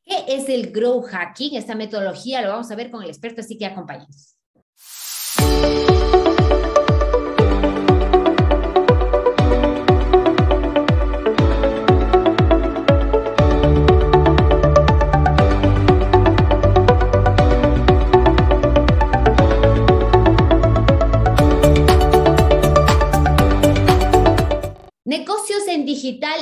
¿Qué es el growth hacking? Esta metodología lo vamos a ver con el experto, así que acompáñenos. Negocios en Digital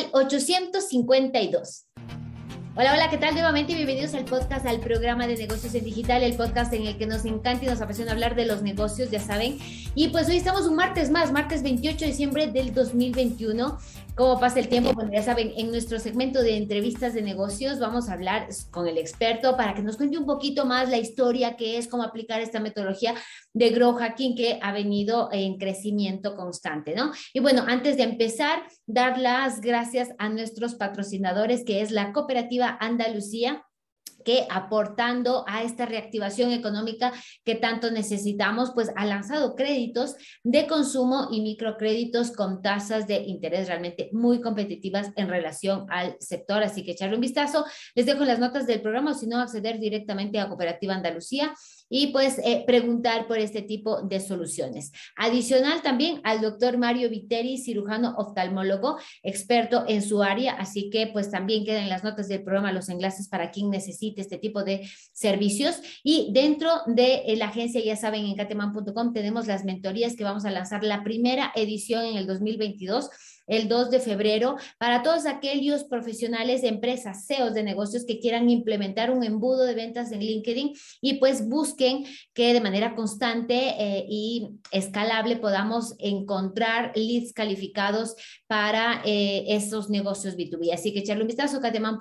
852. Hola, hola, ¿qué tal? Nuevamente bienvenidos al podcast, al programa de Negocios en Digital, el podcast en el que nos encanta y nos apasiona hablar de los negocios, ya saben. Y pues hoy estamos un martes más, martes 28 de diciembre del 2021. ¿Cómo pasa el tiempo? Bueno, ya saben, en nuestro segmento de entrevistas de negocios vamos a hablar con el experto para que nos cuente un poquito más la historia, qué es, cómo aplicar esta metodología de growth hacking que ha venido en crecimiento constante, ¿no? Y bueno, antes de empezar, dar las gracias a nuestros patrocinadores, que es la Cooperativa Andalucía, que aportando a esta reactivación económica que tanto necesitamos, pues ha lanzado créditos de consumo y microcréditos con tasas de interés realmente muy competitivas en relación al sector. Así que echarle un vistazo. Les dejo las notas del programa, o si no, acceder directamente a Cooperativa Andalucía y pues preguntar por este tipo de soluciones. Adicional también al doctor Mario Viteri, cirujano oftalmólogo, experto en su área, así que pues también quedan en las notas del programa los enlaces para quien necesite este tipo de servicios. Y dentro de la agencia, ya saben, en cateman.com tenemos las mentorías que vamos a lanzar la primera edición en el 2022, el 2 de febrero, para todos aquellos profesionales de empresas, CEOs de negocios que quieran implementar un embudo de ventas en LinkedIn y pues busquen que de manera constante y escalable podamos encontrar leads calificados para esos negocios B2B. Así que echarle un vistazo a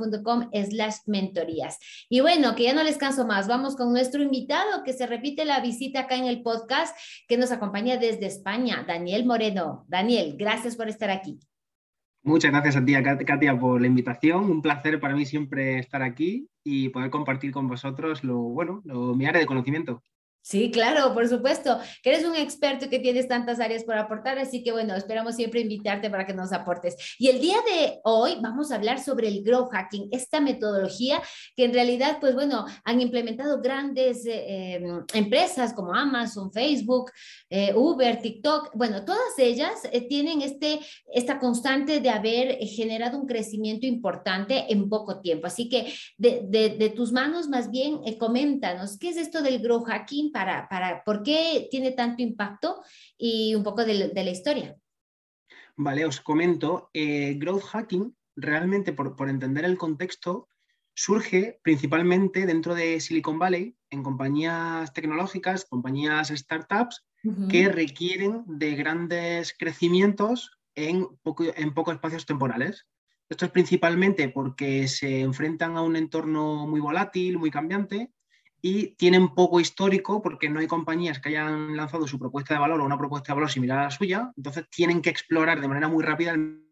cateman.com/mentorías. Y bueno, que ya no les canso más, vamos con nuestro invitado que se repite la visita acá en el podcast, que nos acompaña desde España, Daniel Moreno. Daniel, gracias por estar aquí. Muchas gracias a ti, Katia, por la invitación. Un placer para mí siempre estar aquí y poder compartir con vosotros mi área de conocimiento. Sí, claro, por supuesto, que eres un experto y que tienes tantas áreas por aportar, así que bueno, esperamos siempre invitarte para que nos aportes. Y el día de hoy vamos a hablar sobre el growth hacking, esta metodología que en realidad, pues bueno, han implementado grandes empresas como Amazon, Facebook, Uber, TikTok, bueno, todas ellas tienen esta constante de haber generado un crecimiento importante en poco tiempo. Así que de tus manos, más bien, coméntanos, ¿qué es esto del growth hacking? ¿Por qué tiene tanto impacto? Y un poco de la historia. Vale, os comento. Growth hacking, realmente por entender el contexto, surge principalmente dentro de Silicon Valley, en compañías tecnológicas, compañías startups, que requieren de grandes crecimientos en pocos espacios temporales. Esto es principalmente porque se enfrentan a un entorno muy volátil, muy cambiante, y tienen poco histórico porque no hay compañías que hayan lanzado su propuesta de valor o una propuesta de valor similar a la suya, entonces tienen que explorar de manera muy rápida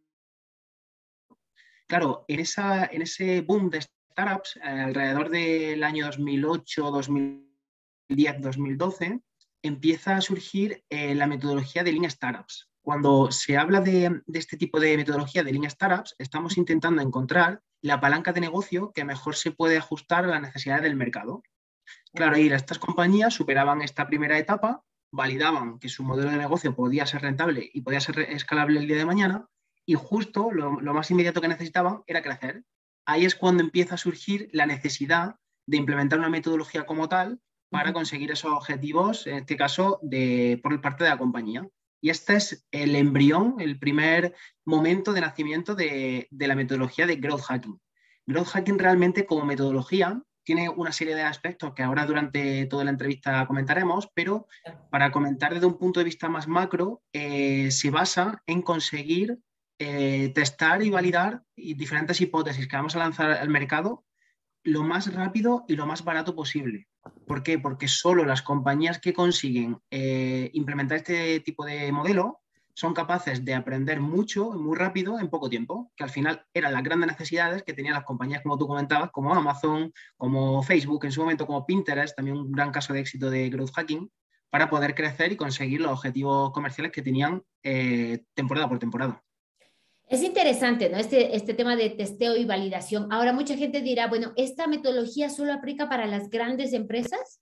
Claro, en ese boom de startups, alrededor del año 2008, 2010, 2012, empieza a surgir la metodología de Lean Startups. Cuando se habla de este tipo de metodología de Lean Startups, estamos intentando encontrar la palanca de negocio que mejor se puede ajustar a las necesidades del mercado. Claro, y estas compañías superaban esta primera etapa, validaban que su modelo de negocio podía ser rentable y podía ser escalable el día de mañana, y justo lo más inmediato que necesitaban era crecer. Ahí es cuando empieza a surgir la necesidad de implementar una metodología como tal para conseguir esos objetivos, en este caso, por parte de la compañía. Y este es el embrión, el primer momento de nacimiento de la metodología de growth hacking. Growth hacking realmente como metodología tiene una serie de aspectos que ahora durante toda la entrevista comentaremos, pero para comentar desde un punto de vista más macro, se basa en conseguir testar y validar diferentes hipótesis que vamos a lanzar al mercado lo más rápido y lo más barato posible. ¿Por qué? Porque solo las compañías que consiguen implementar este tipo de modelo son capaces de aprender mucho, muy rápido, en poco tiempo, que al final eran las grandes necesidades que tenían las compañías, como tú comentabas, como Amazon, como Facebook, en su momento como Pinterest, también un gran caso de éxito de growth hacking, para poder crecer y conseguir los objetivos comerciales que tenían temporada por temporada. Es interesante, ¿no? Este tema de testeo y validación. Ahora, mucha gente dirá, bueno, ¿esta metodología solo aplica para las grandes empresas?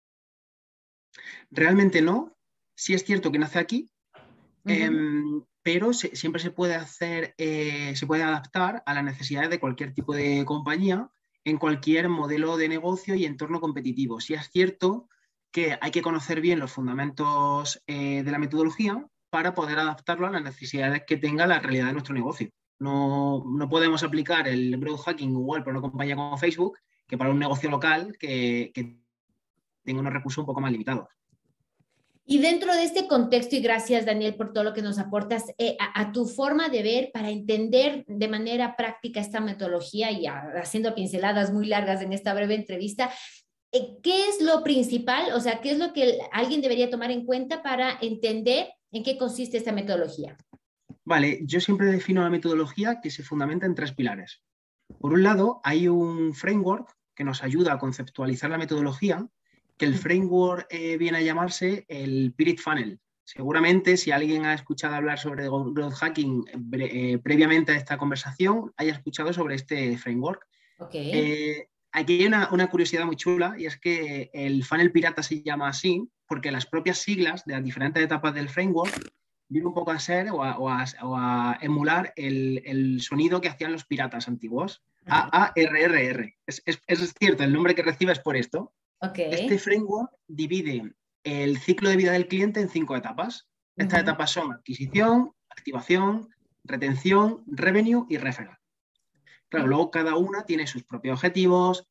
Realmente no. Sí es cierto que nace aquí, Ujú. pero siempre se puede hacer, se puede adaptar a las necesidades de cualquier tipo de compañía en cualquier modelo de negocio y entorno competitivo. Sí es cierto que hay que conocer bien los fundamentos de la metodología para poder adaptarlo a las necesidades que tenga la realidad de nuestro negocio. No podemos aplicar el growth hacking igual para una compañía como Facebook que para un negocio local que tenga unos recursos un poco más limitados. Y dentro de este contexto, y gracias Daniel por todo lo que nos aportas, a tu forma de ver para entender de manera práctica esta metodología y haciendo pinceladas muy largas en esta breve entrevista, ¿qué es lo principal? O sea, ¿qué es lo que alguien debería tomar en cuenta para entender en qué consiste esta metodología? Vale, yo siempre defino la metodología que se fundamenta en tres pilares. Por un lado, hay un framework que nos ayuda a conceptualizar la metodología, que el framework viene a llamarse el Pirit Funnel. Seguramente, si alguien ha escuchado hablar sobre growth hacking previamente a esta conversación, haya escuchado sobre este framework. Ok. Aquí hay una curiosidad muy chula y es que el funnel pirata se llama así porque las propias siglas de las diferentes etapas del framework viene un poco a ser o a emular el sonido que hacían los piratas antiguos. Ajá. AARRR. Es cierto, el nombre que recibe es por esto. Ok. Este framework divide el ciclo de vida del cliente en 5 etapas. Estas Ujú. etapas son adquisición, activación, retención, revenue y referral. Claro, luego cada una tiene sus propios objetivos.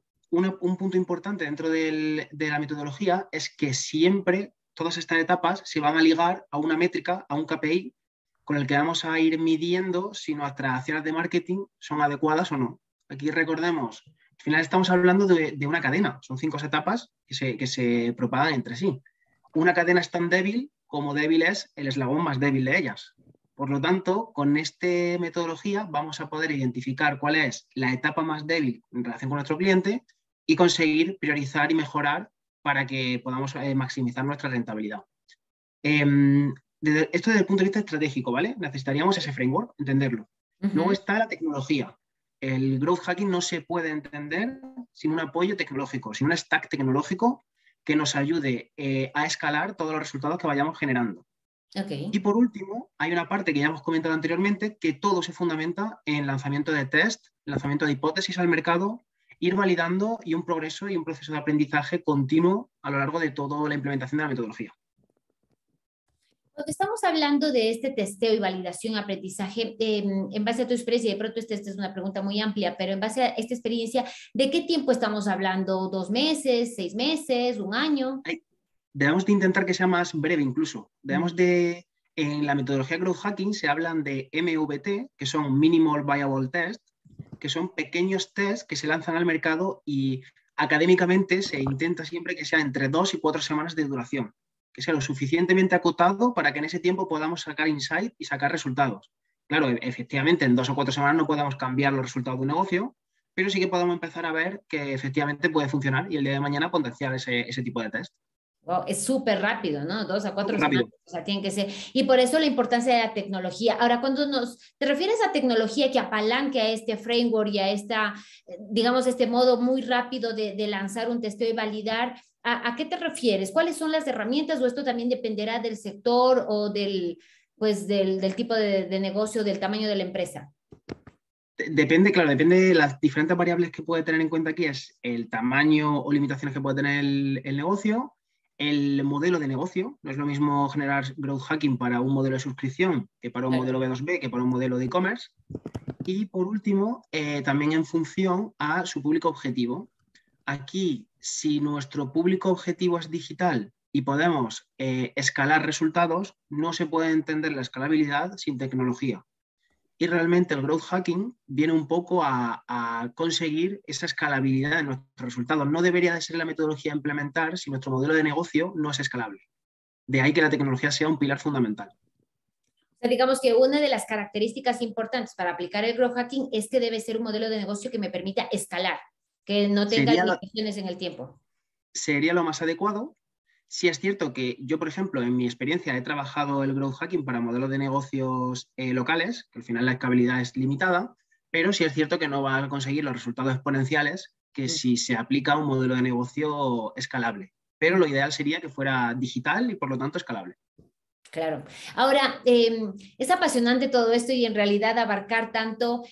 Un punto importante dentro de la metodología es que siempre todas estas etapas se van a ligar a una métrica, a un KPI, con el que vamos a ir midiendo si nuestras acciones de marketing son adecuadas o no. Aquí recordemos, al final estamos hablando de una cadena, son 5 etapas que se propagan entre sí. Una cadena es tan débil como débil es el eslabón más débil de ellas. Por lo tanto, con esta metodología vamos a poder identificar cuál es la etapa más débil en relación con nuestro cliente y conseguir priorizar y mejorar para que podamos maximizar nuestra rentabilidad. Esto desde el punto de vista estratégico, ¿vale? Necesitaríamos ese framework, entenderlo. Luego Ujú. está la tecnología. El growth hacking no se puede entender sin un apoyo tecnológico, sin un stack tecnológico que nos ayude a escalar todos los resultados que vayamos generando. Ok. Y por último, hay una parte que ya hemos comentado anteriormente, que todo se fundamenta en lanzamiento de test, lanzamiento de hipótesis al mercado, ir validando y un progreso y un proceso de aprendizaje continuo a lo largo de toda la implementación de la metodología. Cuando estamos hablando de este testeo y validación, aprendizaje, en base a tu experiencia, y de pronto esta es una pregunta muy amplia, pero en base a esta experiencia, ¿de qué tiempo estamos hablando? ¿2 meses, 6 meses, un año? Debemos de intentar que sea más breve incluso. En la metodología Growth Hacking se hablan de MVP, que son Minimal Viable Test, que son pequeños tests que se lanzan al mercado y académicamente se intenta siempre que sea entre 2 y 4 semanas de duración, que sea lo suficientemente acotado para que en ese tiempo podamos sacar insight y sacar resultados. Claro, efectivamente, en 2 o 4 semanas no podemos cambiar los resultados de un negocio, pero sí que podemos empezar a ver que efectivamente puede funcionar y el día de mañana potenciar ese tipo de test. Wow, es súper rápido, ¿no? 2 a 4 Súper semanas, rápido. o sea, tienen que ser. Y por eso la importancia de la tecnología. Ahora, cuando te refieres a tecnología que apalanque a este framework y a digamos, este modo muy rápido de lanzar un testeo y validar, ¿a qué te refieres? ¿Cuáles son las herramientas o esto también dependerá del sector o del tipo de negocio, del tamaño de la empresa? Depende, claro, depende de las diferentes variables que puede tener en cuenta aquí, es el tamaño o limitaciones que puede tener el negocio, el modelo de negocio. No es lo mismo generar growth hacking para un modelo de suscripción que para un modelo B2B, que para un modelo de e-commerce. Y por último, también en función a su público objetivo. Aquí, si nuestro público objetivo es digital y podemos escalar resultados, no se puede entender la escalabilidad sin tecnología. Y realmente el growth hacking viene un poco a conseguir esa escalabilidad de nuestros resultados. No debería de ser la metodología a implementar si nuestro modelo de negocio no es escalable. De ahí que la tecnología sea un pilar fundamental. O sea, digamos que una de las características importantes para aplicar el growth hacking es que debe ser un modelo de negocio que me permita escalar, que no tenga Sería, limitaciones en el tiempo. sería lo más adecuado. Sí es cierto que yo, por ejemplo, en mi experiencia he trabajado el growth hacking para modelos de negocios locales, que al final la escalabilidad es limitada, pero sí es cierto que no va a conseguir los resultados exponenciales que si se aplica un modelo de negocio escalable. Pero lo ideal sería que fuera digital y por lo tanto escalable. Claro. Ahora, es apasionante todo esto y en realidad abarcar tanto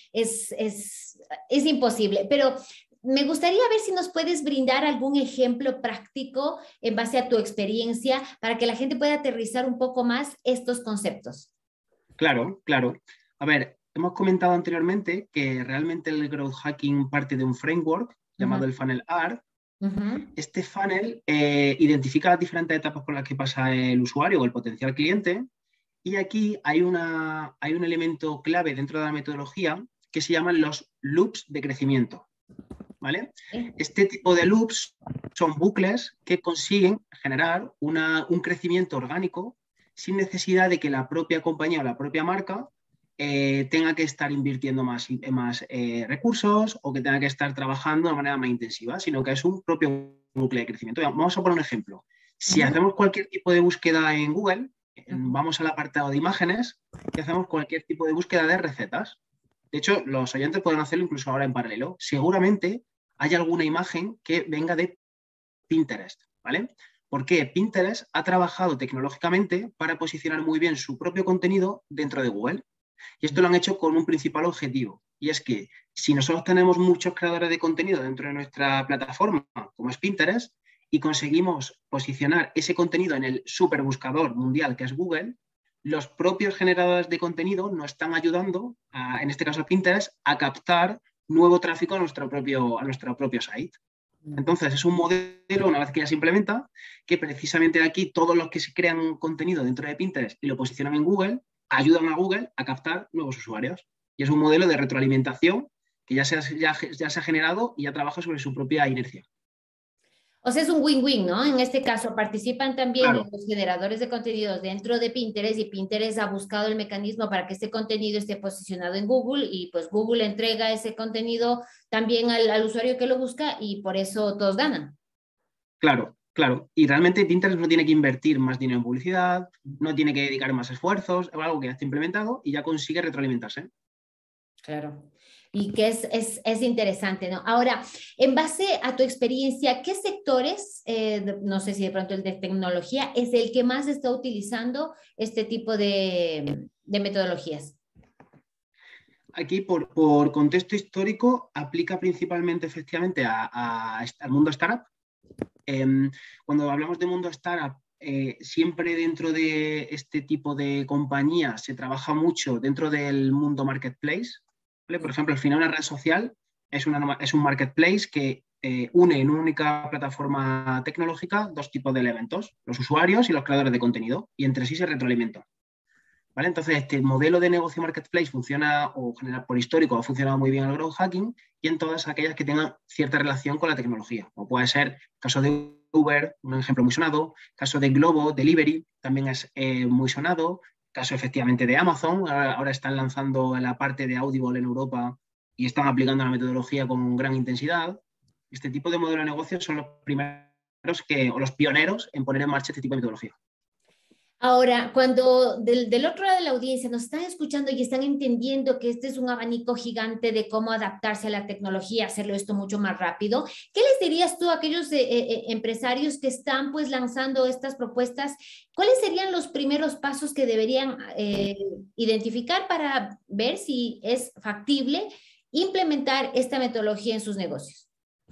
es imposible, pero me gustaría ver si nos puedes brindar algún ejemplo práctico en base a tu experiencia para que la gente pueda aterrizar un poco más estos conceptos. Claro, claro. A ver, hemos comentado anteriormente que realmente el growth hacking parte de un framework llamado Ujú, el Funnel R. ujú, Este funnel identifica las diferentes etapas por las que pasa el usuario o el potencial cliente y aquí hay un elemento clave dentro de la metodología que se llaman los loops de crecimiento, ¿vale? sí, Este tipo de loops son bucles que consiguen generar un crecimiento orgánico sin necesidad de que la propia compañía o la propia marca tenga que estar invirtiendo más recursos o que tenga que estar trabajando de manera más intensiva, sino que es un propio bucle de crecimiento. Vamos a poner un ejemplo. Si ujú, hacemos cualquier tipo de búsqueda en Google, ujú. vamos al apartado de imágenes y hacemos cualquier tipo de búsqueda de recetas. De hecho, los oyentes pueden hacerlo incluso ahora en paralelo. Seguramente hay alguna imagen que venga de Pinterest, ¿vale? Porque Pinterest ha trabajado tecnológicamente para posicionar muy bien su propio contenido dentro de Google. Y esto lo han hecho con un principal objetivo, y es que si nosotros tenemos muchos creadores de contenido dentro de nuestra plataforma, como es Pinterest, y conseguimos posicionar ese contenido en el superbuscador mundial que es Google, los propios generadores de contenido nos están ayudando, en este caso Pinterest, a captar nuevo tráfico a nuestro propio site. Entonces, es un modelo, una vez que ya se implementa, que precisamente aquí todos los que se crean contenido dentro de Pinterest y lo posicionan en Google, ayudan a Google a captar nuevos usuarios. Y es un modelo de retroalimentación que ya se ha generado y ya trabaja sobre su propia inercia. O sea, es un win-win, ¿no? En este caso, participan también Claro, los generadores de contenidos dentro de Pinterest y Pinterest ha buscado el mecanismo para que este contenido esté posicionado en Google y pues Google entrega ese contenido también al usuario que lo busca y por eso todos ganan. claro, claro. Y realmente Pinterest no tiene que invertir más dinero en publicidad, no tiene que dedicar más esfuerzos, es algo que ya está implementado y ya consigue retroalimentarse. Claro. Y que es interesante, ¿no? Ahora, en base a tu experiencia, ¿qué sectores, no sé si de pronto el de tecnología, es el que más está utilizando este tipo de metodologías? Aquí, por contexto histórico, aplica principalmente efectivamente al mundo startup. Eh, Cuando hablamos de mundo startup, siempre dentro de este tipo de compañías se trabaja mucho dentro del mundo marketplace, ¿vale? Por ejemplo, al final una red social es un marketplace que une en una única plataforma tecnológica dos tipos de elementos, los usuarios y los creadores de contenido, y entre sí se retroalimentan. ¿Vale? Entonces, este modelo de negocio marketplace funciona, o general por histórico, ha funcionado muy bien el growth hacking y en todas aquellas que tengan cierta relación con la tecnología, como puede ser caso de Uber, un ejemplo muy sonado, caso de Globo, Delivery, también es muy sonado, caso efectivamente de Amazon, ahora están lanzando la parte de Audible en Europa y están aplicando la metodología con gran intensidad. Este tipo de modelo de negocio son los primeros o los pioneros en poner en marcha este tipo de metodología. Ahora, cuando del otro lado de la audiencia nos están escuchando y están entendiendo que este es un abanico gigante de cómo adaptarse a la tecnología, hacerlo esto mucho más rápido, ¿qué les dirías tú a aquellos empresarios que están pues lanzando estas propuestas? ¿Cuáles serían los primeros pasos que deberían identificar para ver si es factible implementar esta metodología en sus negocios?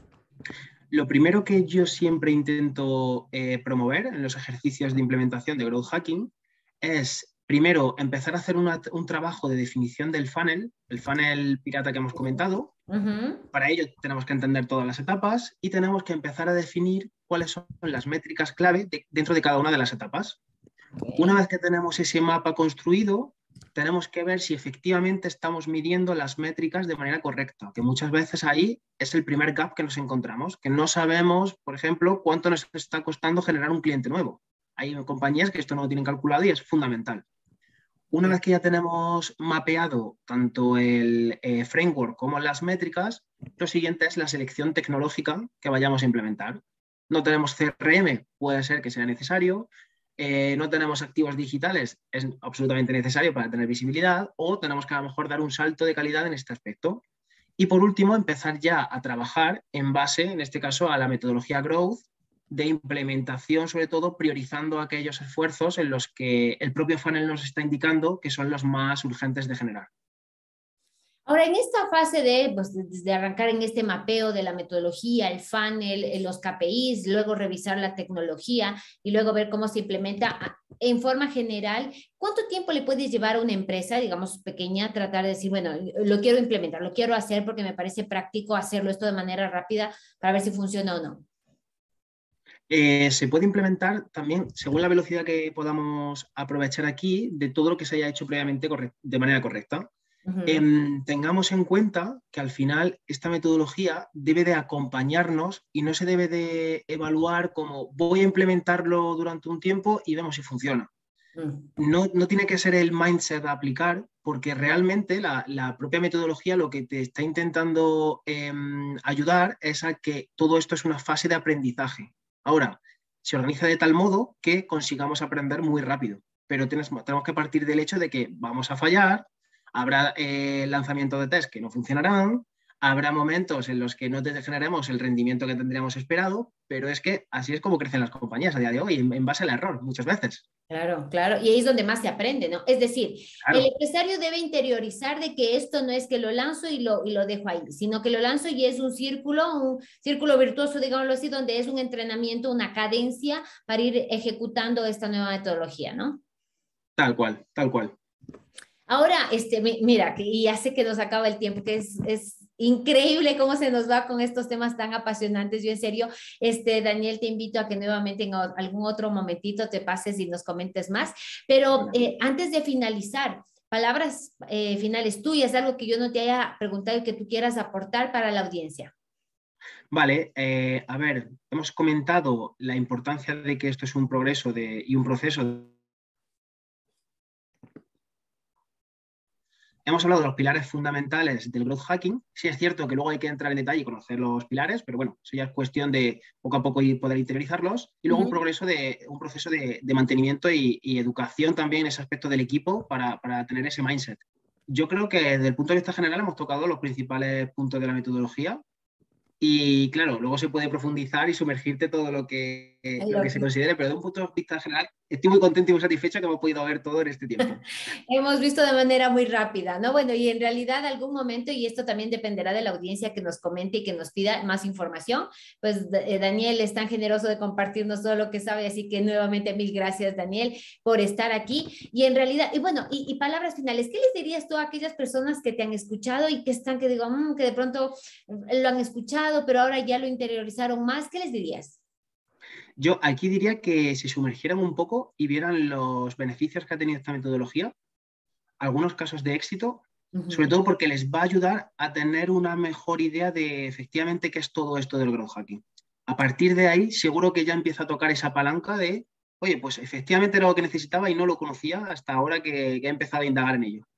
Lo primero que yo siempre intento promover en los ejercicios de implementación de growth hacking es, primero, empezar a hacer un trabajo de definición del funnel, el funnel pirata que hemos comentado. Ujú. Para ello tenemos que entender todas las etapas y tenemos que empezar a definir cuáles son las métricas clave dentro de cada una de las etapas. Una Ok. vez que tenemos ese mapa construido, tenemos que ver si efectivamente estamos midiendo las métricas de manera correcta, que muchas veces ahí es el primer gap que nos encontramos, que no sabemos, por ejemplo, cuánto nos está costando generar un cliente nuevo. Hay compañías que esto no lo tienen calculado y es fundamental. Una vez que ya tenemos mapeado tanto el framework como las métricas, lo siguiente es la selección tecnológica que vayamos a implementar. No tenemos CRM, puede ser que sea necesario. No tenemos activos digitales, es absolutamente necesario para tener visibilidad, o tenemos que a lo mejor dar un salto de calidad en este aspecto. Y por último, empezar ya a trabajar en base, en este caso, a la metodología Growth, de implementación, sobre todo priorizando aquellos esfuerzos en los que el propio funnel nos está indicando que son los más urgentes de generar. Ahora, en esta fase de, pues, de arrancar en este mapeo de la metodología, el funnel, los KPIs, luego revisar la tecnología y luego ver cómo se implementa en forma general, ¿cuánto tiempo le puede llevar a una empresa, digamos, pequeña, tratar de decir, bueno, lo quiero implementar, lo quiero hacer porque me parece práctico hacerlo esto de manera rápida para ver si funciona o no? Se puede implementar también según la velocidad que podamos aprovechar aquí de todo lo que se haya hecho previamente de manera correcta. Tengamos en cuenta que al final esta metodología debe de acompañarnos y no se debe de evaluar como voy a implementarlo durante un tiempo y vemos si funciona. No tiene que ser el mindset a aplicar, porque realmente la propia metodología lo que te está intentando ayudar es a que todo esto es una fase de aprendizaje. Ahora, se organiza de tal modo que consigamos aprender muy rápido, pero tenemos que partir del hecho de que vamos a fallar. Habrá lanzamientos de test que no funcionarán, habrá momentos en los que no generaremos el rendimiento que tendríamos esperado, pero es que así es como crecen las compañías a día de hoy, en base al error, muchas veces. Claro, claro, y ahí es donde más se aprende, ¿no? Es decir, el Claro, empresario debe interiorizar de que esto no es que lo lanzo y lo dejo ahí, sino que lo lanzo y es un círculo virtuoso, digámoslo así, donde es un entrenamiento, una cadencia para ir ejecutando esta nueva metodología, ¿no? tal cual, tal cual. Ahora, mira, y ya sé que nos acaba el tiempo, que es increíble cómo se nos va con estos temas tan apasionantes. Yo en serio, Daniel, te invito a que nuevamente en algún otro momentito te pases y nos comentes más. Pero antes de finalizar, palabras finales tuyas, algo que yo no te haya preguntado y que tú quieras aportar para la audiencia. Vale, a ver, hemos comentado la importancia de que esto es un progreso y un proceso. Hemos hablado de los pilares fundamentales del growth hacking. Sí es cierto que luego hay que entrar en detalle y conocer los pilares, pero bueno, eso ya es cuestión de poco a poco poder interiorizarlos. Y luego un proceso de mantenimiento y educación también en ese aspecto del equipo para tener ese mindset. Yo creo que desde el punto de vista general hemos tocado los principales puntos de la metodología. Y claro, luego se puede profundizar y sumergirte todo lo que se considere, pero de un punto de vista general estoy muy contento y muy satisfecho que hemos podido ver todo en este tiempo. Hemos visto de manera muy rápida, ¿no? Bueno, y en realidad algún momento, y esto también dependerá de la audiencia que nos comente y que nos pida más información, pues Daniel es tan generoso de compartirnos todo lo que sabe, así que nuevamente mil gracias, Daniel, por estar aquí. Y en realidad, y bueno, y palabras finales, ¿qué les dirías tú a aquellas personas que te han escuchado y que están, que digo, que de pronto lo han escuchado, pero ahora ya lo interiorizaron más? ¿Qué les dirías? Yo aquí diría que se sumergieran un poco y vieran los beneficios que ha tenido esta metodología, algunos casos de éxito, sobre todo porque les va a ayudar a tener una mejor idea de efectivamente qué es todo esto del growth hacking. A partir de ahí, seguro que ya empieza a tocar esa palanca de, oye, pues efectivamente era lo que necesitaba y no lo conocía hasta ahora que he empezado a indagar en ello.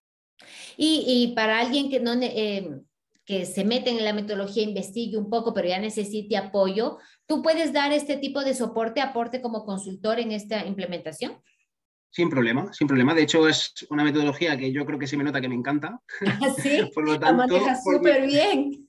Y para alguien que no... que se meten en la metodología, investigue un poco, pero ya necesite apoyo, ¿tú puedes dar este tipo de soporte, aporte como consultor en esta implementación? Sin problema, sin problema. De hecho, es una metodología que yo creo que se me nota que me encanta. Sí, Por lo la tanto, manejas súper bien.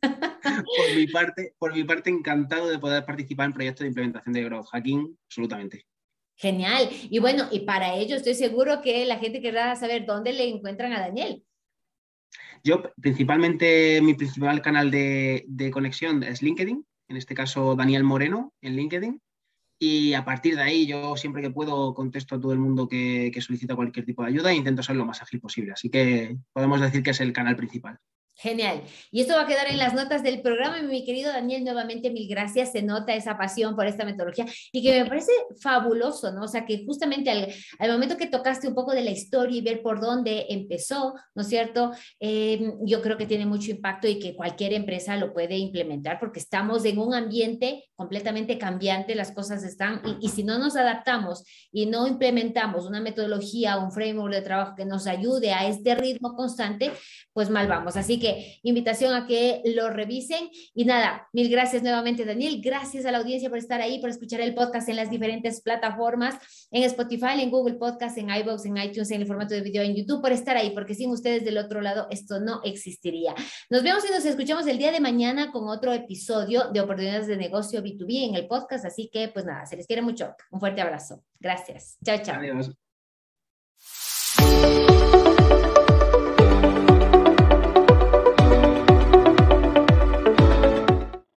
por mi parte, encantado de poder participar en proyectos de implementación de growth hacking, absolutamente. Genial. Y bueno, y para ello estoy seguro que la gente querrá saber dónde le encuentran a Daniel. Yo, principalmente, mi principal canal de conexión es LinkedIn, en este caso Daniel Moreno en LinkedIn. Y a partir de ahí, yo siempre que puedo contesto a todo el mundo que solicita cualquier tipo de ayuda e intento ser lo más ágil posible. Así que podemos decir que es el canal principal. Genial. Y esto va a quedar en las notas del programa. Mi querido Daniel, nuevamente mil gracias. Se nota esa pasión por esta metodología y que me parece fabuloso, ¿no? O sea, que justamente al momento que tocaste un poco de la historia y ver por dónde empezó, ¿no es cierto? Yo creo que tiene mucho impacto y que cualquier empresa lo puede implementar porque estamos en un ambiente completamente cambiante, las cosas están, y si no nos adaptamos y no implementamos una metodología, un framework de trabajo que nos ayude a este ritmo constante, pues mal vamos. Así que invitación a que lo revisen. Y nada, mil gracias nuevamente, Daniel. Gracias a la audiencia por estar ahí, por escuchar el podcast en las diferentes plataformas, en Spotify, en Google Podcast, en iVoox, en iTunes, en el formato de video en YouTube, por estar ahí, porque sin ustedes del otro lado esto no existiría. Nos vemos y nos escuchamos el día de mañana con otro episodio de Oportunidades de Negocio B2B en el podcast. Así que, pues nada, se les quiere mucho. Un fuerte abrazo. Gracias. Chao, chao. Adiós.